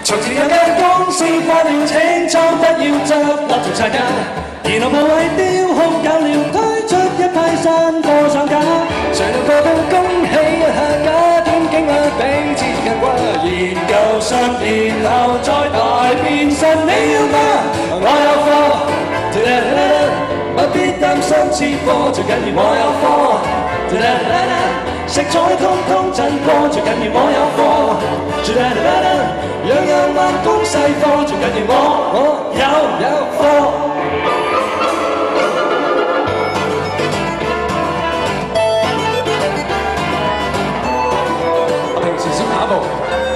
從前有間公司發了清倉，不要執笠做拆家，然後無謂丟空搞了，推出一批新貨上架，誰料個個恭喜一下假短驚訝比之更貴，研究生然後再大變身，你要嗎？我有貨，不必擔心切貨，最緊要我有貨，色彩通通震破，最緊要我有貨，樣樣慢工細貨，最緊要我有貨。我平時先下一步。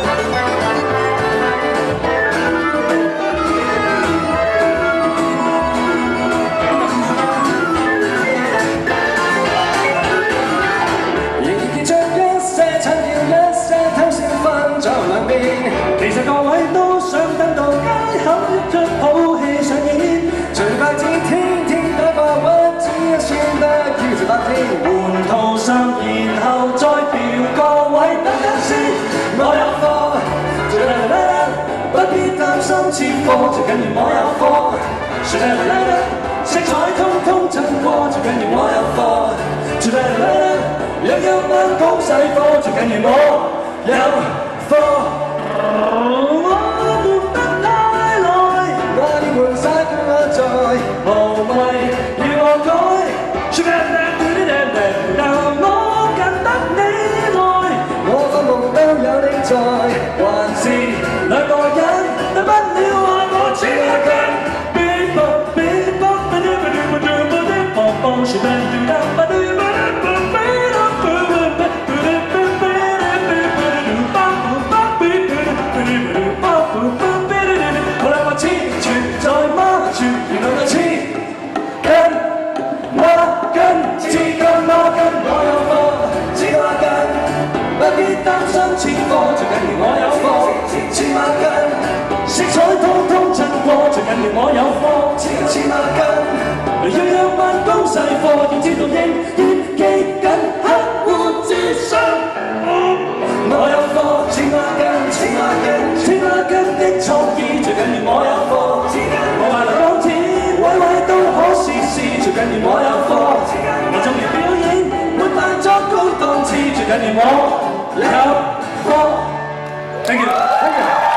其實各位都想等到街口一出好戲上演，隨拍子天天打發屈指一算得叫做8天，換套衫然後再調各位等等先，我有貨，不必擔心切貨，最緊要我有貨，色彩通通震過，最緊要我有貨，樣樣慢工細貨，最緊要我有貨。我活得太耐，我要換晒我在，無謂要我改。但我近得你來，我發夢都有你在，還是兩個人，大不了話我似一根。擔心切貨，最緊要我有貨，千萬斤，色彩通通震過，最緊要我有貨，千萬斤，樣樣慢工細貨，要知道應記緊客戶至上。我有貨，千萬斤的創意，最緊要我有貨，我賣來當天，位都可試試，最緊要我有貨，我中意表演，沒扮作高檔次，最緊要我。Thank you.